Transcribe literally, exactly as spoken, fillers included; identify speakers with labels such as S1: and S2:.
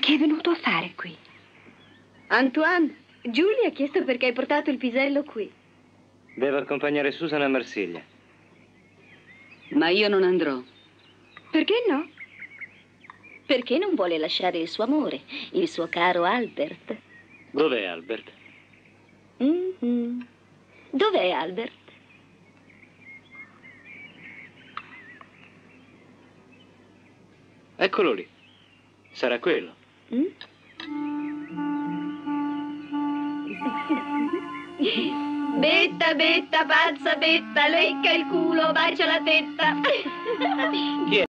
S1: Che è venuto a fare qui?
S2: Antoine, Giulia ha chiesto perché hai portato il pisello qui.
S3: Devo accompagnare Susan a Marsiglia.
S4: Ma io non andrò.
S1: Perché no?
S5: Perché non vuole lasciare il suo amore, il suo caro Albert.
S3: Dov'è Albert?
S5: Mm-hmm. Dov'è Albert?
S3: Eccolo lì. Sarà quello.
S5: Mm? Betta, betta, pazza, betta, lecca il culo, bacia la tetta.
S3: Chi è?